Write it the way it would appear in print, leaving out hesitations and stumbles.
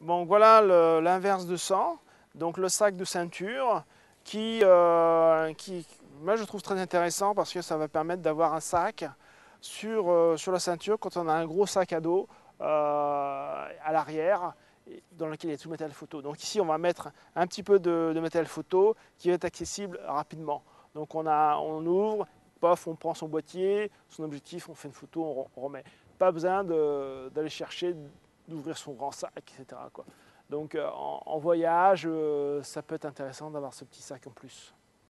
Bon, voilà l'inverse de ça. Donc le sac de ceinture qui, moi je trouve très intéressant parce que ça va permettre d'avoir un sac sur la ceinture quand on a un gros sac à dos à l'arrière dans lequel il y a tout le matériel photo. Donc ici on va mettre un petit peu de matériel photo qui va être accessible rapidement. Donc on ouvre, pof, on prend son boîtier, son objectif, on fait une photo, on remet. Pas besoin d'aller chercher, d'ouvrir son grand sac, etc., quoi. Donc en voyage, ça peut être intéressant d'avoir ce petit sac en plus.